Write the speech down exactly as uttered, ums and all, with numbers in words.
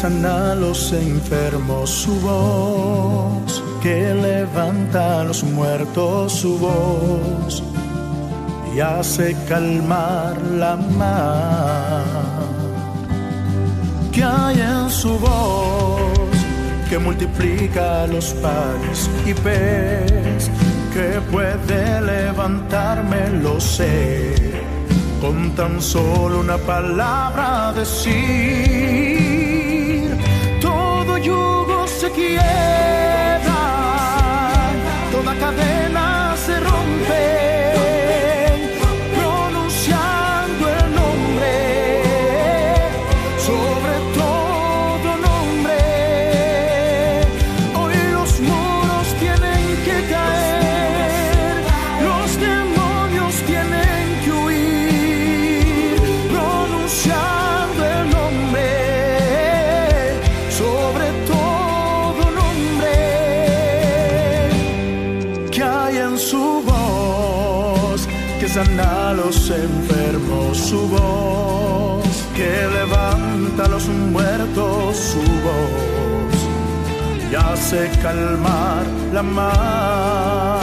sana a los enfermos, su voz, que levanta a los muertos, su voz, y hace calmar la mar. Que hay en su voz, que multiplica los panes y pez, que puede levantarme, lo sé, con tan solo una palabra decir. Todo yugo se quiebra, toda cadena se rompe, pronunciando el nombre, sobre todo nombre. Hoy los muros tienen que caer, los demonios tienen que huir, pronunciando el nombre, sobre todo nombre. Que hay en su voz, que sana a los enfermos, su voz, que levanta a los muertos, su voz, y hace calmar la mar.